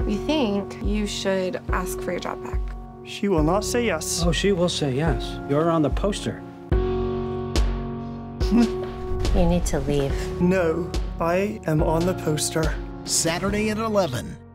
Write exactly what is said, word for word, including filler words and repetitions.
We think you should ask for your job back. She will not say yes. Oh, she will say yes. You're on the poster. You need to leave. No, I am on the poster. Saturday at eleven.